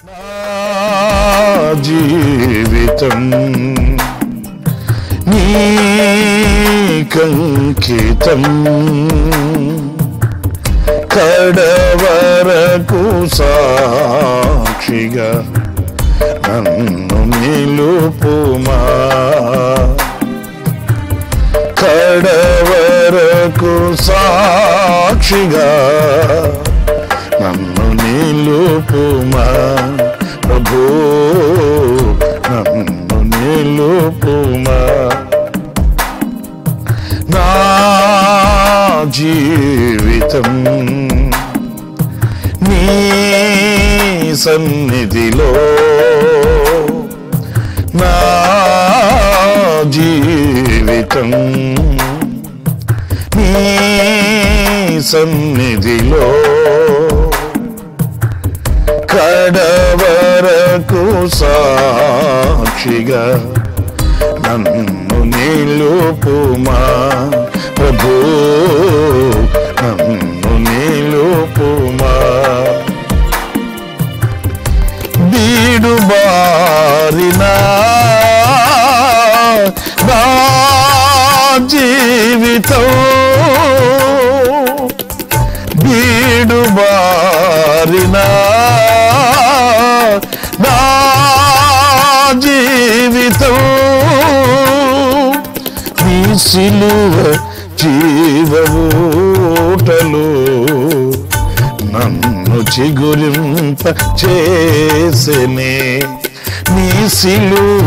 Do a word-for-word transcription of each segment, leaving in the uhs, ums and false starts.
నా జీవితం నీకంకితం కడవరకు సాక్షిగా నన్ను నిలుపుమా కడవరకు సాక్షిగా నన్ను నిలుపుమా ప్రభు నన్ను నిలుపుమా నా జీవితం నీ సన్నిధిలో నా జీవితం నీ సన్నిధిలో కడవరకు సాక్షిగా నన్ను నిలుపుమా ప్రభు నన్ను నిలుపుమా బీడు బారిన నా జీవితం బీడు బారిన నా జీవితం నీ సిలువ జీవఊటలు నన్ను చిగురింప చేసెనే నీ సిలువ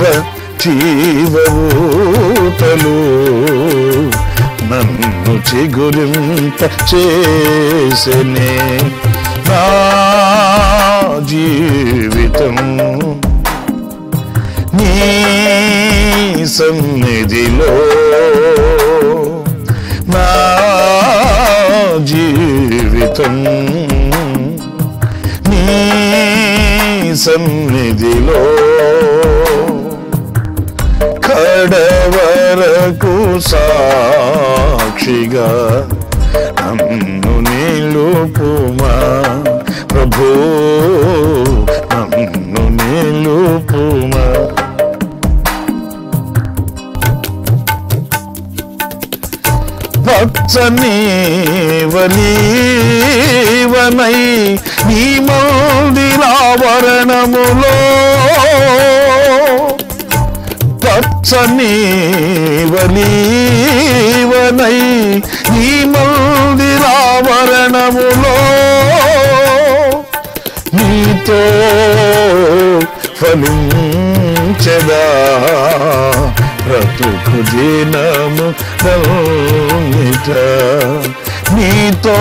జీవఊటలు నన్ను చిగురింప చేసెనే నా జీవితం నీ సన్నిధిలో నా జీవితం నీ సన్నిధిలో కడవరకు సాక్షిగా నన్ను నిలుపుమా ప్రభు నన్ను నిలుపుమా పచ్చని వలీవనై నీ మందిరావరణములో పచ్చని వలీవనై నీ మందిరావరణములో నీతో ఫలించెదా బ్రతుకు దినము నల్నిట నీతో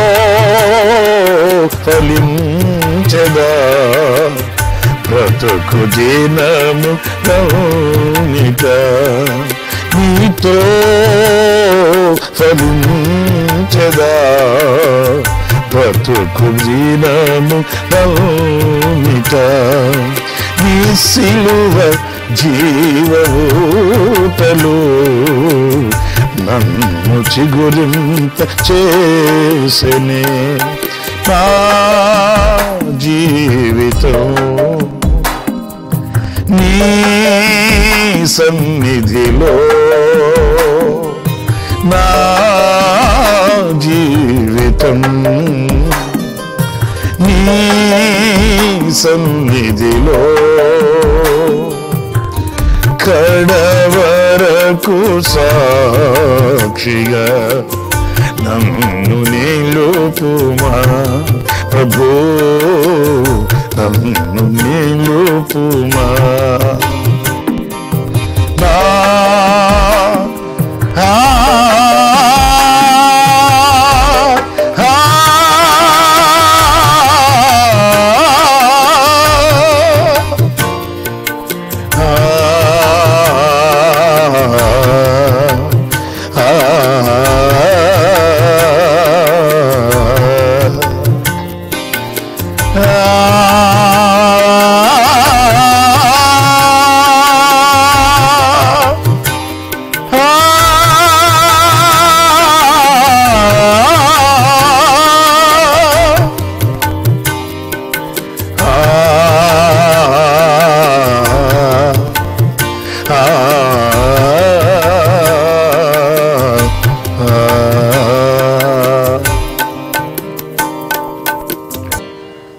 ఫలించెదా బ్రతుకు దినము నల్నిట నీతో ఫలించెదా బ్రతుకు దినము నల్నిట నీ సిలువ జీవఊటలు నన్ను చిగురింప చేసెనే నా జీవితం నీ సన్నిధిలో నా జీవితం నీ సన్నిధిలో కడవరకు సాక్షిగా నన్ను నిలుపుమా ప్రభు నన్ను నిలుపుమా నా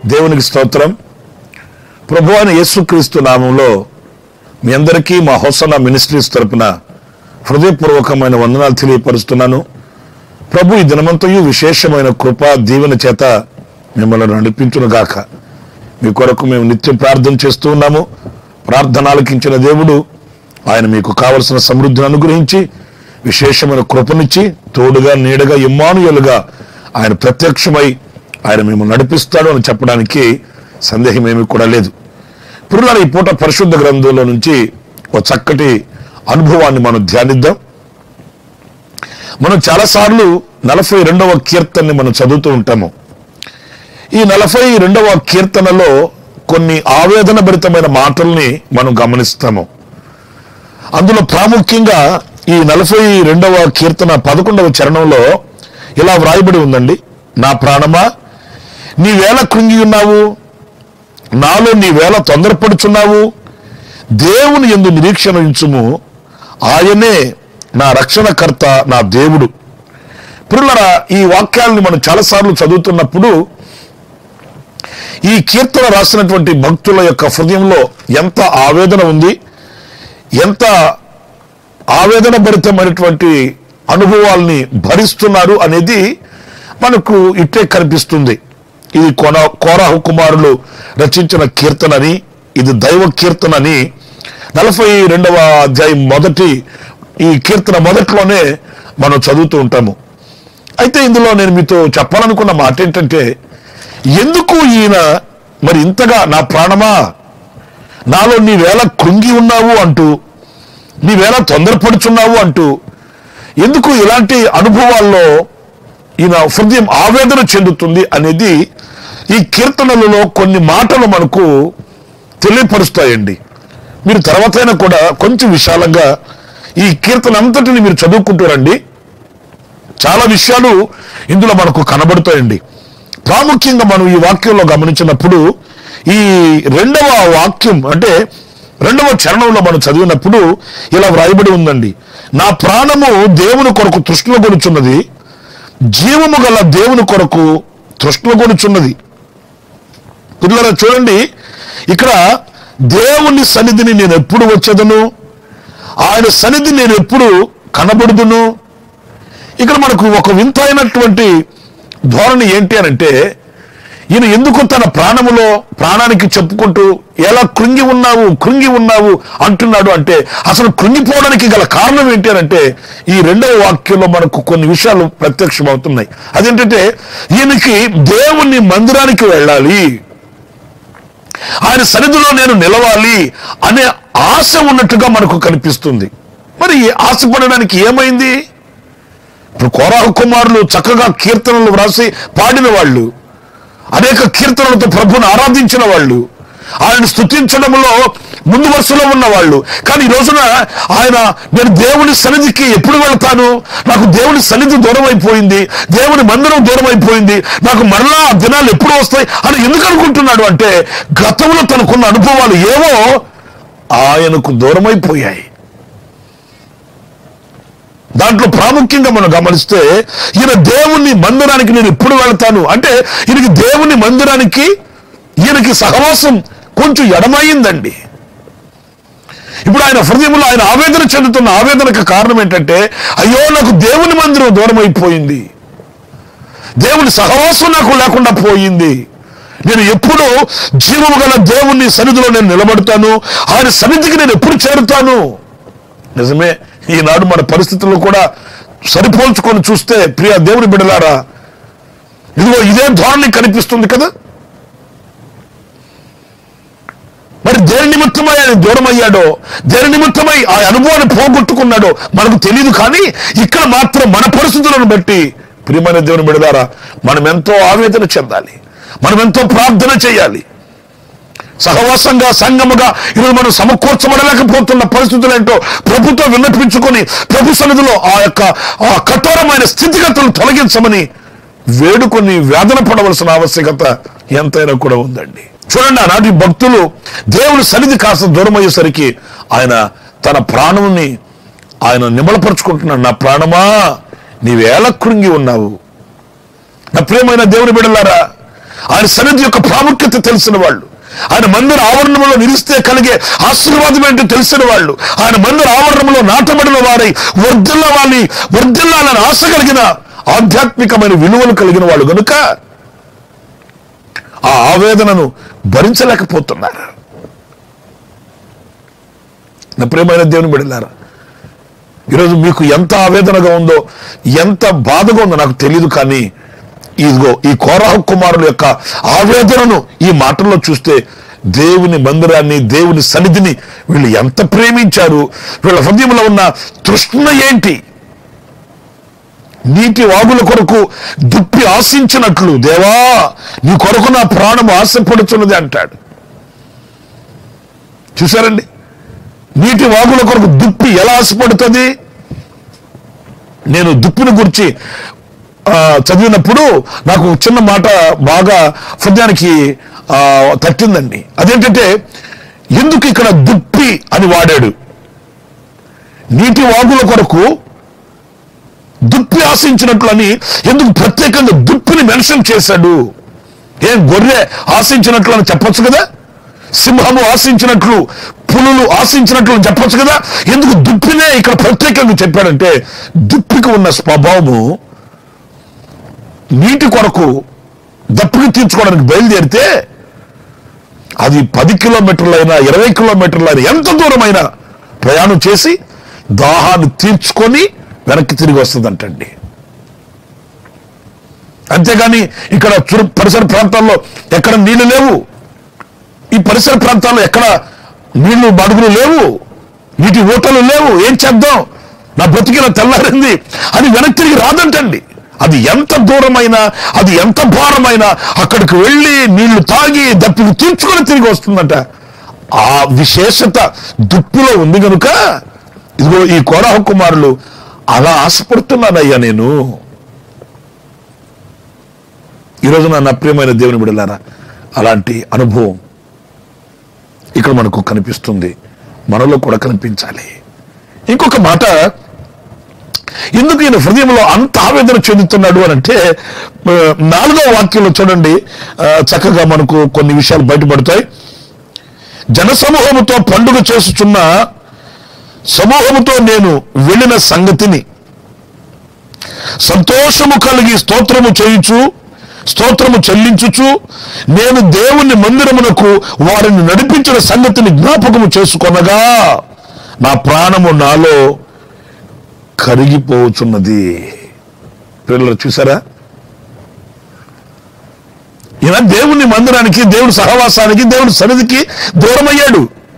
దేవునికి స్తోత్రం. ప్రభువైన యేసుక్రీస్తు నామంలో మీ అందరికీ మా హోసన్నా మినిస్ట్రీస్ తరపున హృదయపూర్వకమైన వందనాలు తెలియపరుస్తున్నాను. ప్రభు ఈ దినమంతయు విశేషమైన కృప దీవెన చేత మిమ్మల్ని నడిపించును గాక. మీ కొరకు మేము నిత్యం ప్రార్థన చేస్తూ ఉన్నాము. ప్రార్థన ఆలకించిన దేవుడు ఆయన మీకు కావలసిన సమృద్ధిని అనుగ్రహించి విశేషమైన కృపనిచ్చి తోడుగా నీడగా ఇమ్మానుయేలుగా ఆయన ప్రత్యక్షమై ఆయన మేము నడిపిస్తాడు అని చెప్పడానికి సందేహం ఏమీ కూడా లేదు. పురులారా, ఈ పూట పరిశుద్ధ గ్రంథంలో నుంచి ఒక చక్కటి అనుభవాన్ని మనం ధ్యానిద్దాం. మనం చాలాసార్లు నలభై రెండవ కీర్తనని మనం చదువుతూ ఉంటాము. ఈ నలభై రెండవ కీర్తనలో కొన్ని ఆవేదన భరితమైన మాటల్ని మనం గమనిస్తాము. అందులో ప్రాముఖ్యంగా ఈ నలభై రెండవ కీర్తన పదకొండవ చరణంలో ఇలా వ్రాయబడి ఉందండి. నా ప్రాణమా, నీవేళ కృంగి ఉన్నావు, నాలో నీవేళ తొందరపడుచున్నావు, దేవుని యందు నిరీక్షణ ఉంచుము, ఆయనే నా రక్షణకర్త, నా దేవుడు. ప్రియులారా, ఈ వాక్యాలని మనం చాలాసార్లు చదువుతున్నప్పుడు ఈ కీర్తన రాసినటువంటి భక్తుల యొక్క హృదయంలో ఎంత ఆవేదన ఉంది, ఎంత ఆవేదన భరితమైనటువంటి అనుభవాల్ని భరిస్తున్నారు అనేది మనకు ఇట్టే కనిపిస్తుంది. ఇది కొన కోరాహు కుమారులు రచించిన కీర్తనని, ఇది దైవ కీర్తనని నలభై రెండవ అధ్యాయం మొదటి ఈ కీర్తన మొదట్లోనే మనం చదువుతూ ఉంటాము. అయితే ఇందులో నేను మీతో చెప్పాలనుకున్న మాట ఏంటంటే, ఎందుకు ఈయన మరి ఇంతగా నా ప్రాణమా నాలో నీవేళ కృంగి ఉన్నావు అంటూ, నీవేళ తొందరపడుచున్నావు అంటూ ఎందుకు ఇలాంటి అనుభవాల్లో ఈయన హృదయం ఆవేదన చెందుతుంది అనేది ఈ కీర్తనలలో కొన్ని మాటలు మనకు తెలియపరుస్తాయండి. మీరు తర్వాతైనా కూడా కొంచెం విశాలంగా ఈ కీర్తన అంతటిని మీరు చదువుకుంటారండి. చాలా విషయాలు ఇందులో మనకు కనబడతాయండి. ప్రాముఖ్యంగా మనం ఈ వాక్యంలో గమనించినప్పుడు ఈ రెండవ వాక్యం అంటే రెండవ చరణంలో మనం చదివినప్పుడు ఇలా వ్రాయబడి ఉందండి. నా ప్రాణము దేవుని కొరకు తృష్ణగొనుచున్నది, జీవము గల దేవుని కొరకు తృష్ణగొనుచున్నది. పిల్లరా చూడండి, ఇక్కడ దేవుని సన్నిధిని నేను ఎప్పుడు వచ్చేదను, ఆయన సన్నిధి నేను ఎప్పుడు కనబడుదును. ఇక్కడ మనకు ఒక వింతైనటువంటి ధోరణి ఏంటి అనంటే, ఈయన ఎందుకు తన ప్రాణములో ప్రాణానికి చెప్పుకుంటూ ఎలా కృంగి ఉన్నావు కృంగి ఉన్నావు అంటున్నాడు అంటే, అసలు కృంగిపోవడానికి గల కారణం ఏంటి అనంటే ఈ రెండవ వాక్యంలో మనకు కొన్ని విషయాలు ప్రత్యక్షమవుతున్నాయి. అదేంటంటే, ఈయనకి దేవుని మందిరానికి వెళ్ళాలి, ఆయన సన్నిధిలో నేను నిలవాలి అనే ఆశ ఉన్నట్టుగా మనకు కనిపిస్తుంది. మరి ఆశపడడానికి ఏమైంది? ఇప్పుడు కోరాహు కుమారులు చక్కగా కీర్తనలు వ్రాసి పాడిన వాళ్ళు, అనేక కీర్తనలతో ప్రభుని ఆరాధించిన వాళ్ళు, ఆయన స్తుతించడంలో ముందు వరుసలో ఉన్న వాళ్ళు. కానీ ఈ రోజున ఆయన నేను దేవుని సన్నిధికి ఎప్పుడు వెళ్తాను, నాకు దేవుని సన్నిధి దూరం అయిపోయింది, దేవుని మందిరం దూరం అయిపోయింది, నాకు మరలా ఆ దినాలు ఎప్పుడు వస్తాయి అని ఎందుకు అనుకుంటున్నాడు అంటే, గతంలో తనకున్న అనుభవాలు ఏవో ఆయనకు దూరం అయిపోయాయి. దాంట్లో ప్రాముఖ్యంగా మనం గమనిస్తే, ఈయన దేవుని మందిరానికి నేను ఎప్పుడు వెళతాను అంటే, ఈయనకి దేవుని మందిరానికి ఈయనకి సహవాసం కొంచెం ఎడమైందండి. ఇప్పుడు ఆయన హృదయంలో ఆయన ఆవేదన చెందుతున్న ఆవేదనకు కారణం ఏంటంటే, అయ్యో నాకు దేవుని మందిరం దూరం అయిపోయింది, దేవుని సహవాసం నాకు లేకుండా పోయింది, నేను ఎప్పుడు జీవము గల దేవుని సన్నిధిలో నేను నిలబడతాను, ఆయన సన్నిధికి నేను ఎప్పుడు చేరుతాను. నిజమే, ఈనాడు మన పరిస్థితుల్లో కూడా సరిపోల్చుకొని చూస్తే ప్రియ దేవుని బిడ్డలారా, ఇదిగో ఇదే ధోరణి కనిపిస్తుంది కదా. మరి దేని నిమిత్తమై ఆయన దూరం అయ్యాడో, దేని నిమిత్తమై ఆ అనుభవాన్ని పోగొట్టుకున్నాడో మనకు తెలియదు. కానీ ఇక్కడ మాత్రం మన పరిస్థితులను బట్టి ప్రియమైన దేవుని బిడ్డలారా, మనం ఎంతో ఆవేదన చెందాలి, మనం ఎంతో ప్రార్థన చేయాలి. సహవాసంగా సంఘముగా ఈరోజు మనం సమకూర్చబడలేకపోతున్న పరిస్థితులు ఏంటో ప్రభుత్వం విన్నపించుకొని ప్రభు సన్నిధిలో ఆ యొక్క ఆ కఠోరమైన స్థితిగతులను తొలగించమని వేడుకొని వేదన పడవలసిన ఆవశ్యకత ఎంతైనా కూడా ఉందండి. చూడండి, ఆనాటి భక్తులు దేవుని సన్నిధి కాస్త దూరం అయ్యేసరికి ఆయన తన ప్రాణముని ఆయన నిమలపరుచుకుంటున్నాడు. నా ప్రాణమా నీవేళ కృంగి ఉన్నావు. నా ప్రియమైన దేవుని బిడ్డలారా, ఆయన సన్నిధి యొక్క ప్రాముఖ్యత తెలిసిన వాళ్ళు, ఆయన మందిర ఆవరణంలో నిలిస్తే కలిగే ఆశీర్వాదం ఏంటో తెలిసిన వాళ్ళు, ఆయన మందిర ఆవరణంలో నాటబడిన వారై వర్ధిల్లవాలి వర్ధిల్లాలని ఆశ కలిగిన ఆధ్యాత్మికమైన విలువలు కలిగిన వాళ్ళు కనుక ఆ ఆవేదనను భరించలేకపోతున్నారు. నా ప్రియమైన దేవుని బిడ్డలారా, ఈరోజు మీకు ఎంత ఆవేదనగా ఉందో, ఎంత బాధగా ఉందో నాకు తెలియదు, కానీ ఇదిగో ఈ కోరహ కుమారుల యొక్క ఆవేదనను ఈ మాటల్లో చూస్తే దేవుని మందిరాన్ని, దేవుని సన్నిధిని వీళ్ళు ఎంత ప్రేమించారు, వీళ్ళ హృదయంలో ఉన్న తృష్ణ ఏంటి. నీటి వాగుల కొరకు దుప్పి ఆశించినట్లు దేవా నీ కొరకు నా ప్రాణం ఆశపడుచున్నది అంటాడు. చూసారండి, నీటి వాగుల కొరకు దుప్పి ఎలా ఆశపడుతుంది? నేను దుప్పిని గురించి చదివినప్పుడు నాకు చిన్న మాట బాగా హృదయానికి తట్టిందండి. అదేంటంటే, ఎందుకు ఇక్కడ దుప్పి అని వాడాడు? నీటి వాగుల కొరకు దుప్పి ఆశించినట్లు అని ఎందుకు ప్రత్యేకంగా దుప్పిని మెన్షన్ చేశాడు? ఏం గొర్రె ఆశించినట్లు అని చెప్పొచ్చు కదా, సింహము ఆశించినట్లు, పులులు ఆశించినట్లు చెప్పొచ్చు కదా. ఎందుకు దుప్పినే ఇక్కడ ప్రత్యేకంగా చెప్పాడంటే, దుప్పికి ఉన్న స్వభావము నీటి కొరకు దప్పికి తీర్చుకోవడానికి బయలుదేరితే అది పది కిలోమీటర్లైనా ఇరవై కిలోమీటర్లైనా ఎంత దూరమైనా ప్రయాణం చేసి దాహాన్ని తీర్చుకొని వెనక్కి తిరిగి వస్తుందంటండి. అంతేగాని ఇక్కడ చురు పరిసర ప్రాంతాల్లో ఎక్కడ నీళ్లు లేవు, ఈ పరిసర ప్రాంతాల్లో ఎక్కడ నీళ్లు బడుగులు లేవు, నీటి ఊటలు లేవు, ఏం చేద్దాం, నా బ్రతికిన తెల్లారింది అని వెనక్కి తిరిగి రాదంటండి. అది ఎంత దూరమైనా, అది ఎంత భారమైనా అక్కడికి వెళ్ళి నీళ్లు తాగి దప్పికి తీర్చుకొని తిరిగి వస్తుందంట. ఆ విశేషత దుప్పిలో ఉంది కనుక ఇదిగో ఈ కోరహ కుమారులు అలా ఆశపడుతున్నానయ్యా నేను. ఈరోజు నా ప్రియమైన దేవుని బిడ్డలారా, అలాంటి అనుభవం ఇక్కడ మనకు కనిపిస్తుంది, మనలో కూడా కనిపించాలి. ఇంకొక మాట, ఎందుకు ఈయన హృదయంలో అంత ఆవేదన చెందుతున్నాడు అని అంటే, నాలుగవ వాక్యంలో చూడండి, చక్కగా మనకు కొన్ని విషయాలు బయటపడతాయి. జనసమూహముతో పండుగ చేసుచున్న సమూహముతో నేను వెళ్ళిన సంగతిని సంతోషము కలిగి స్తోత్రము చేయుచు స్తోత్రము చెల్లించుచు నేను దేవుని మందిరమునకు వారిని నడిపించిన సంగతిని జ్ఞాపకము చేసుకొనగా నా ప్రాణము నాలో కరిగిపోవచ్చున్నది. పిల్లలు చూసారా, ఈయన దేవుని మందిరానికి, దేవుని సహవాసానికి, దేవుని సన్నిధికి దూరమయ్యాడు.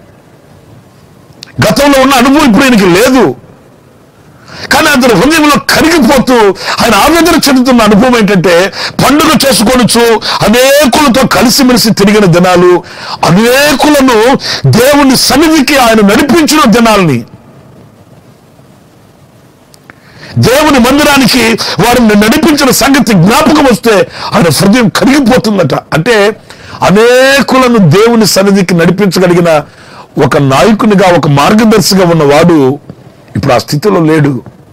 గతంలో ఉన్న అనుభవం ఇప్పుడు ఈయనకి లేదు, కానీ అతని హృదయంలో కరిగిపోతూ ఆయన ఆవేదన చెందుతున్న అనుభవం ఏంటంటే, పండుగ చేసుకోవచ్చు అనేకులతో కలిసిమెలిసి తిరిగిన దినాలు, అనేకులను దేవుని సన్నిధికి ఆయన నడిపించిన దినాలని, దేవుని మందిరానికి వారిని నడిపించిన సంగతి జ్ఞాపకం వస్తే ఆయన హృదయం కరిగిపోతుందట. అంటే అనేకులను దేవుని సన్నిధికి నడిపించగలిగిన ఒక నాయకునిగా, ఒక మార్గదర్శిగా ఉన్నవాడు ఇప్పుడు ఆ స్థితిలో లేడు.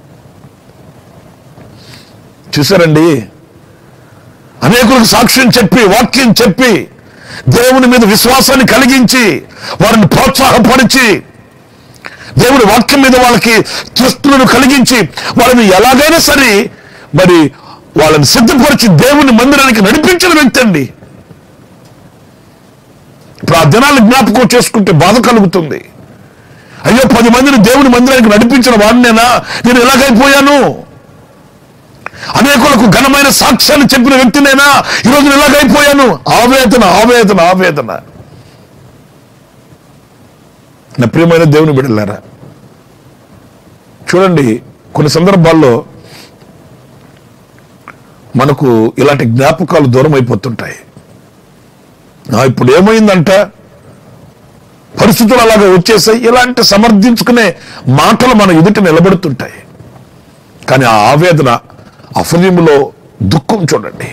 చూసారండి, అనేకులకు సాక్ష్యం చెప్పి, వాక్యం చెప్పి, దేవుని మీద విశ్వాసాన్ని కలిగించి, వారిని ప్రోత్సాహపరిచి, దేవుడి వాక్యం మీద వాళ్ళకి తృష్ణను కలిగించి, వాళ్ళని ఎలాగైనా సరే మరి వాళ్ళని సిద్ధపరిచి దేవుని మందిరానికి నడిపించిన వ్యక్తి అండి. ఇప్పుడు ఆ దినాన్ని జ్ఞాపకం చేసుకుంటే బాధ కలుగుతుంది. అయ్యో, పది మందిని దేవుని మందిరానికి నడిపించిన వాడినేనా నేను ఎలాగైపోయాను, అనేకులకు ఘనమైన సాక్ష్యాన్ని చెప్పిన వ్యక్తినేనా ఈరోజు ఎలాగైపోయాను. ఆవేదన ఆవేదన ఆవేదన. నా ప్రియమైన దేవుని బిడ్డలారా, చూడండి, కొన్ని సందర్భాల్లో మనకు ఇలాంటి జ్ఞాపకాలు దూరం అయిపోతుంటాయి. ఇప్పుడు ఏమైందంట, పరిస్థితులు అలాగా వచ్చేసాయి, ఇలాంటి సమర్థించుకునే మాటలు మన ఎదుట నిలబడుతుంటాయి. కానీ ఆ ఆవేదన, ఆ హృదయంలో దుఃఖం చూడండి.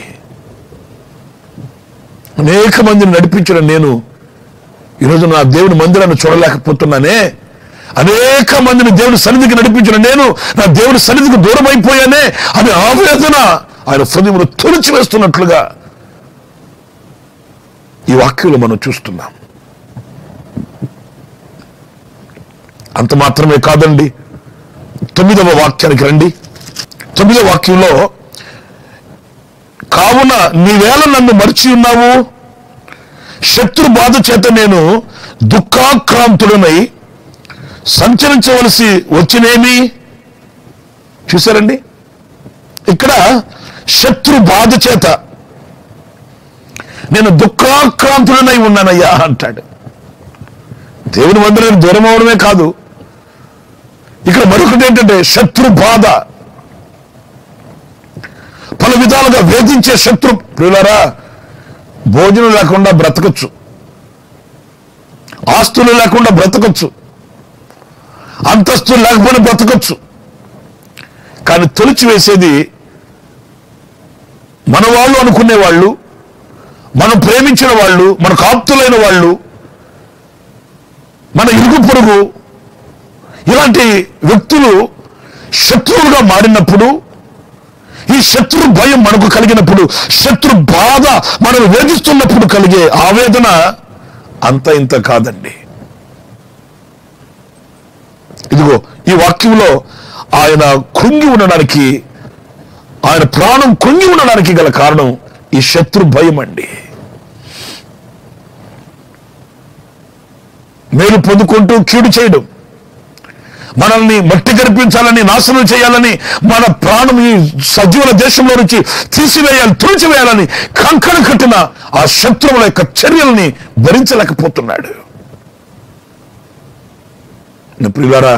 అనేక మందిని నడిపించిన నేను ఈరోజు నా దేవుని మందిరాన్ని చూడలేకపోతున్నానే, అనేక మందిని దేవుని సన్నిధికి నడిపించిన నేను నా దేవుని సన్నిధికి దూరం అయిపోయానే అనే ఆవేదన ఆయన హృదయంలో తొలిచి వేస్తున్నట్లుగా ఈ వాక్యంలో మనం చూస్తున్నాం. అంత మాత్రమే కాదండి, తొమ్మిదవ వాక్యానికి రండి. తొమ్మిదవ వాక్యంలో, కావున నీవేళ నన్ను మరిచి ఉన్నావు, శత్రు బాధ చేత నేను దుఃఖాక్రాంతుడనై సంచరించవలసి వచ్చినేమి. చూసారండి, ఇక్కడ శత్రు బాధ చేత నేను దుఃఖాక్రాంతుడనై ఉన్నానయ్యా అంటాడు. దేవుని వద్ద నేను దూరం అవడమే కాదు, ఇక్కడ మరొకటి ఏంటంటే శత్రు బాధ, పలు విధాలుగా వేధించే శత్రు. ప్రియులారా, భోజనం లేకుండా బ్రతకచ్చు, ఆస్తులు లేకుండా బ్రతకచ్చు, అంతస్తులు లేకపోయినా బ్రతకచ్చు. కానీ తొలిచి వేసేది మన వాళ్ళు అనుకునే వాళ్ళు, మనం ప్రేమించిన వాళ్ళు, మనకు ఆప్తులైన వాళ్ళు, మన ఇరుగు పొరుగు, ఇలాంటి వ్యక్తులు శత్రువులుగా మారినప్పుడు, ఈ శత్రు భయం మనకు కలిగినప్పుడు, శత్రు బాధ మనం వేధిస్తున్నప్పుడు కలిగే ఆవేదన అంత ఇంత కాదండి. ఇదిగో ఈ వాక్యంలో ఆయన కృంగి ఉండడానికి, ఆయన ప్రాణం కృంగి ఉండడానికి గల కారణం ఈ శత్రు భయం అండి. మేలు పొందుకుంటూ కీడు చేయడం, మనల్ని మట్టి కనిపించాలని, నాశనం చేయాలని, మన ప్రాణం ఈ సజీవుల దేశంలో నుంచి తీసివేయాలి, తుడిచివేయాలని కంకణ కట్టిన ఆ శత్రువుల యొక్క చర్యల్ని భరించలేకపోతున్నాడు. ప్రియులారా,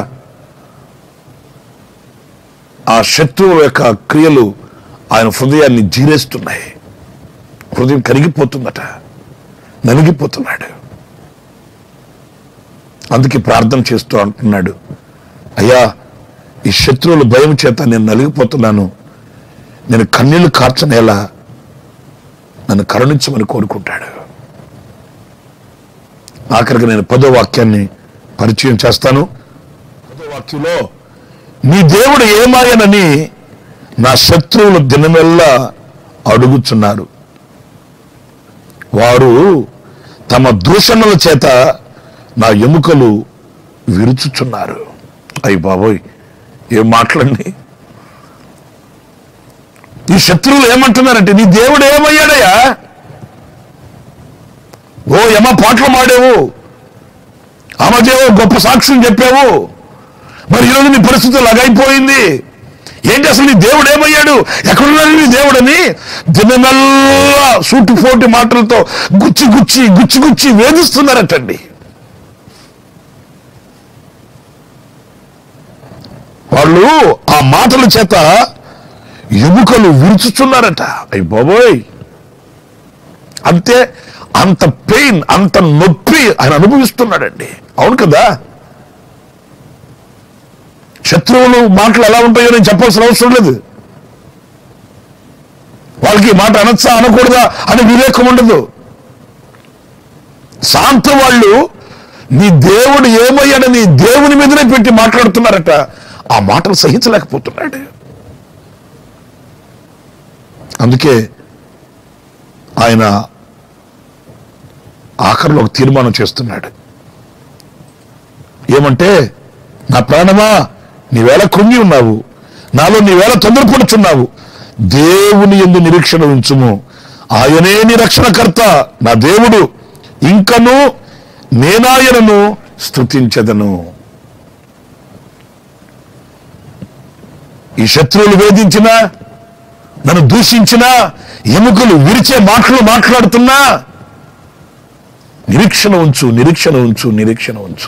ఆ శత్రువుల యొక్క క్రియలు ఆయన హృదయాన్ని జీరేస్తున్నాయి. హృదయం కరిగిపోతుందట, నలిగిపోతున్నాడు. అందుకే ప్రార్థన చేస్తూ అంటున్నాడు, అయ్యా, ఈ శత్రువుల భయం చేత నేను నలిగిపోతున్నాను, నేను కన్నీళ్లు కార్చనేలా నన్ను కరుణించమని కోరుకుంటాడు. ఆఖరికి నేను పదో వాక్యాన్ని పరిచయం చేస్తాను. పదో వాక్యంలో, నీ దేవుడు ఏమాయనని నా శత్రువులు దినమెల్లా అడుగుచున్నారు, వారు తమ దూషణల చేత నా ఎముకలు విరుచుచున్నారు. అయ్య బాబోయ్, ఏం మాట్లాడండి. ఈ శత్రువులు ఏమంటున్నారంటే, నీ దేవుడు ఏమయ్యాడయ్యా? ఓ యమ పాటలు మాడావు, ఆమెదేవో గొప్ప సాక్ష్యం చెప్పావు, మరి ఈరోజు నీ పరిస్థితి లాగైపోయింది. ఏంటి అసలు నీ దేవుడు ఏమయ్యాడు? ఎక్కడున్నాడు నీ దేవుడని దినమెల్లా సూటిపోటి మాటలతో గుచ్చి గుచ్చి గుచ్చి గుచ్చి వేధిస్తున్నారటండి. వాళ్ళు ఆ మాటల చేత ఎముకలు విరుచుచున్నారట. అయ్య బాబోయ్, అంతే, అంత పెయిన్, అంత నొప్పి ఆయన అనుభవిస్తున్నాడండి. అవును కదా, శత్రువులు మాటలు ఎలా ఉంటాయో నేను చెప్పాల్సిన అవసరం లేదు. వాళ్ళకి మాట అనొచ్చా అనకూడదా అని వివేకం ఉండదు. శాంత వాళ్ళు నీ దేవుడు ఏమయ్యాడని దేవుని మీదనే పెట్టి మాట్లాడుతున్నారట. ఆ మాటలు సహించలేకపోతున్నాడు. అందుకే ఆయన ఆఖరిలో ఒక తీర్మానం చేస్తున్నాడు. ఏమంటే, నా ప్రాణమా, నీవేళ కృంగి ఉన్నావు, నాలో నీవేళ తొందరపడుచున్నావు, దేవుని యందు నిరీక్షణ ఉంచుము, ఆయనే నీ రక్షణకర్త, నా దేవుడు, ఇంకను నేనాయనను స్తుతించెదను. ఈ శత్రువులు వేధించినా, నన్ను దూషించినా, ఎముకలు విరిచే మాటలు మాట్లాడుతున్నా, నిరీక్షణ ఉంచు, నిరీక్షణ ఉంచు, నిరీక్షణ ఉంచు.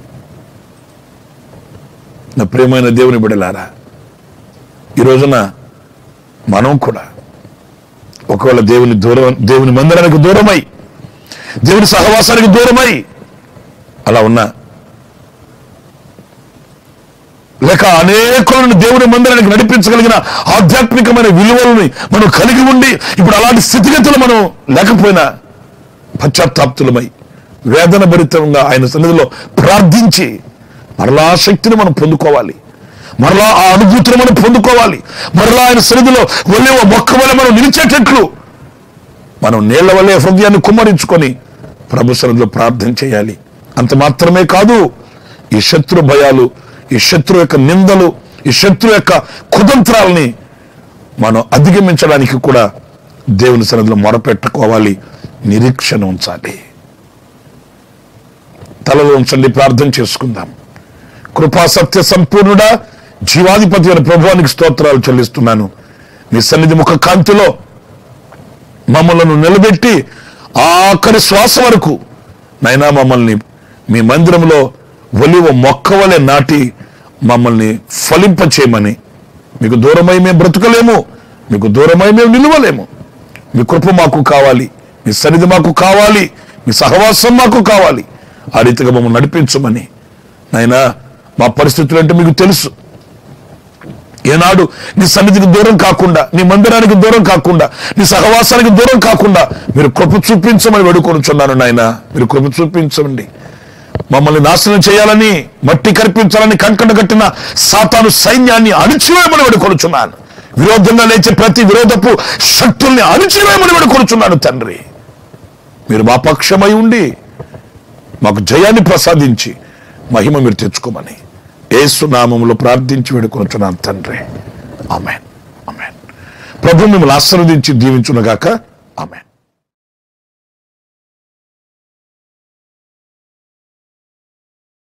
నా ప్రియమైన దేవుని బిడ్డలారా, ఈ రోజున మనం కూడా ఒకవేళ దేవుని దూరం, దేవుని మందిరానికి దూరమై, దేవుని సహవాసానికి దూరమై అలా ఉన్నా, లేక అనేకులను దేవుని మందిరానికి నడిపించగలిగిన ఆధ్యాత్మికమైన విలువలని మనం కలిగి ఉండి ఇప్పుడు అలాంటి స్థితిగతులు మనం లేకపోయినా పశ్చాత్తాప్తులమై వేదన భరితంగా ఆయన సన్నిధిలో ప్రార్థించి మరలా శక్తిని మనం పొందుకోవాలి, మరలా ఆ అనుభూతిని మనం పొందుకోవాలి, మరలా ఆయన సన్నిధిలో ఒళ్ళే మొక్క వల్ల మనం నిలిచేటట్లు మన మనం నీళ్ల వల్లే హృదయాన్ని కుమ్మరించుకొని ప్రభు సన్నిధిలో ప్రార్థన చేయాలి. అంత మాత్రమే కాదు, ఈ శత్రు భయాలు, ఈ శత్రు యొక్క నిందలు, ఈ శత్రు యొక్క కుతంత్రాలని మనం అధిగమించడానికి కూడా దేవుని సన్నిధిలో మొరపెట్టుకోవాలి, నిరీక్షణ ఉంచాలి. తలలో ఉంచండి, ప్రార్థన చేసుకుందాం. కృపా సత్య సంపూర్ణుడా, జీవాధిపతి అయిన ప్రభువానికి స్తోత్రాలు చెల్లిస్తున్నాను. నీ సన్నిధి ముఖ కాంతిలో మమ్మల్ని నిలబెట్టి ఆఖరి శ్వాస వరకు నైనా మమ్మల్ని మీ మందిరంలో ఒలివ మొక్క వలె నాటి మమ్మల్ని ఫలింప చేయమని. మీకు దూరమై మేము బ్రతకలేము, మీకు దూరమై మేము నిలవలేము. మీ కృప మాకు కావాలి, మీ సన్నిధి మాకు కావాలి, మీ సహవాసం మాకు కావాలి. ఆ రీతిగా మమ్మల్ని నడిపించమని. నాయనా, మా పరిస్థితులు అంటే మీకు తెలుసు. ఏనాడు నీ సన్నిధికి దూరం కాకుండా, నీ మందిరానికి దూరం కాకుండా, నీ సహవాసానికి దూరం కాకుండా మీరు కృప చూపించమని వేడుకొనుచున్నాను. నాయన, మీరు కృప చూపించండి. మమ్మల్ని నాశనం చేయాలని, మట్టి కల్పించాలని కంకణ కట్టిన సాతాను సైన్యాన్ని అణిచివేయమని వేడుకొనుచున్నాను. విరోధంగా లేచే ప్రతి విరోధపు శక్తుల్ని అణిచివేయమని వేడుకొనుచున్నాను. తండ్రి, మీరు మా పక్షమై ఉండి మాకు జయాన్ని ప్రసాదించి మహిమ మీరు తెచ్చుకోమని యేసు నామములో ప్రార్థించి వేడుకొనుచున్నాను తండ్రి. ఆమేన్, ఆమేన్. ప్రభు మిమ్మల్ని ఆశీర్వదించి దీవించునుగాక. ఆమేన్.